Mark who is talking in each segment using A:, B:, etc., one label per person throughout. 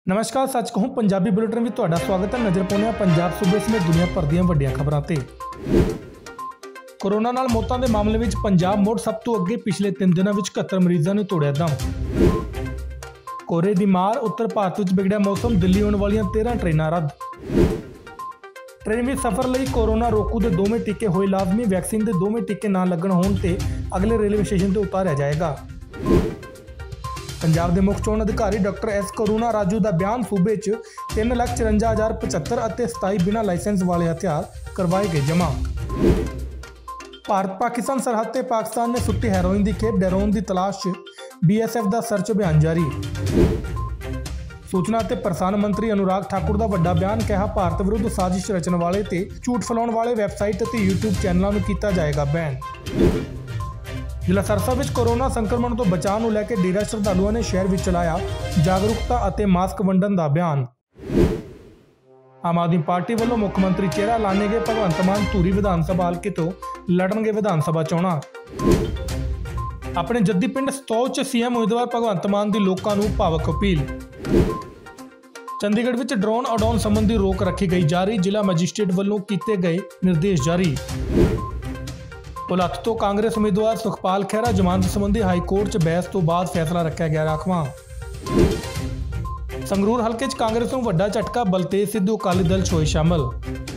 A: नमस्कार, सच कहूं पंजाबी बुलेटिन में तुहाडा स्वागत है। नजर पाउने पंजाब सूबे समेत दुनिया भर ਦੀਆਂ ਵੱਡੀਆਂ खबरों ते। कोरोना नाल मौतां दे मामले विच पंजाब मुड़ सब तो अगे पिछले 3 दिनों विच 71 मरीजों ने तोड़िया दम। कोहरे दी मार, उत्तर भारत विच बिगड़िया मौसम, दिल्ली आउण वालियां 13 ट्रेनां रद्द। ट्रेन में सफर लई कोरोना रोकू दे दोवें टीके होए लाजमी, वैक्सीन दे दोवें टीके ना लगण होण ते अगले रेलवे स्टेशन ते उतारिया जाएगा। पंजाब के मुख्य चोण अधिकारी डॉक्टर एस करुणा राजू का बयान, सूबे 3,54,075 ਅਤੇ 27 बिना लाइसेंस वाले हथियार करवाए गए जमा। भारत पाकिस्तान सरहद ते पाकिस्तान ने सुट्टी हैरोइन की खेप, डरोन की तलाश BSF का सर्च अभियान जारी। सूचना ते प्रसारण मंत्री अनुराग ठाकुर का वड्डा बयान, कहा भारत विरुद्ध साजिश रचन वाले ते झूठ फैलाउण वाले वैबसाइट ते यूट्यूब चैनलों को किया जाएगा बैन। जिला सरसा विच कोरोना संक्रमण तो बचाव को लैके डेरा श्रद्धालुओं ने शहर में चलाया जागरूकता और मास्क वंडन का अभियान। आम आदमी पार्टी वालों मुख्यमंत्री चेहरा लाने गए भगवंत मान धूरी विधान सभा हल्के तो लड़नगे विधान सभा चोणां। अपने जद्दी पिंड सतौल च CM उम्मीदवार भगवंत मान की लोगों को भावक अपील। चंडीगढ़ में ड्रोन उड़ाउण संबंधी रोक रखी गई जारी, जिला मजिस्ट्रेट वालों किए गए निर्देश जारी। भुलत्थ तो कांग्रेस उम्मीदवार सुखपाल खैरा जमानत संबंधी हाईकोर्ट च बहस तो बाद फैसला रखा गया राखवां। संगरूर हल्के च कांग्रेस नूं वड्डा झटका, बलतेज सिद्धू अकाली दल च होए शामिल।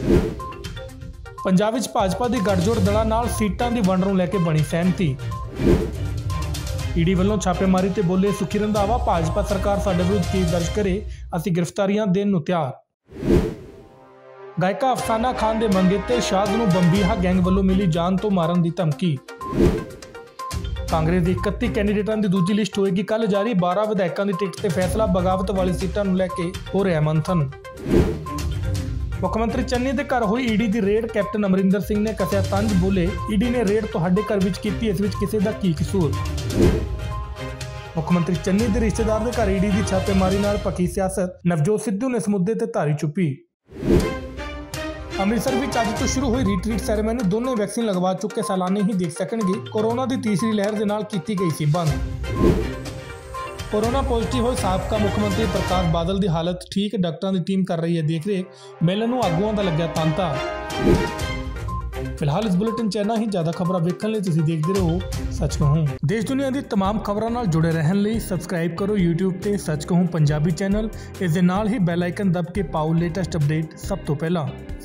A: पंजाब विच भाजपा की गठजोड़ दलां नाल सीटां की वंड नूं लैके बनी सहमति। ईडी वालों छापेमारी ते बोले सुखी रंधावा, भाजपा सरकार साडे विरुद्ध केस दर्ज करे, असीं गिरफ्तारियां देण नूं तैयार। गायका अफसाना खान के मंगेतर शाद नूं बंबीहा गैंग वालों मिली जान तो मारन की धमकी। कांग्रेस की 31 कैंडीडेटां की दूजी लिस्ट होएगी कल जारी, 12 विधायकों की टिकट ते फैसला, बगावत वाली सीटां नूं लैके हो रहा मंथन। मुख्यमंत्री चन्नी के घर हुई ईडी की रेड, कैप्टन अमरिंदर सिंह ने कसिया तंज, बोले ईडी ने रेड तुहाडे घर विच कीती, इस विच किसी का की कसूर। मुख्यमंत्री चन्नी के रिश्तेदार के घर ईडी की छापेमारी नाल पकी सियासत, नवजोत सिद्धू ने इस मुद्दे ते धारी चुप्पी। अमृतसर में अज तो शुरू हुई रीट्रीट सैरेमनी, दोनों वैक्सीन लगवा चुके सैलानी ही देख सकेंगे। कोरोना की तीसरी लहर के नाल की गई सी बंद। कोरोना पॉजिटिव हुए साबका मुख्यमंत्री प्रकाश बादल की हालत ठीक, डॉक्टरों की टीम कर रही है देख रेख, मिलण नूं आगूआं दा लग्या तांता। फिलहाल इस बुलेटिन च इन्ना ही, ज़्यादा खबरां वेखण लई तुसीं देखदे रहो सच कहूं। देश दुनिया की तमाम खबरों नाल जुड़े रहण लई सबसक्राइब करो यूट्यूब ते सच कहूं पंजाबी चैनल। इस दे नाल ही बैल आइकन दब के पाओ लेटेस्ट अपडेट सब तो पहला।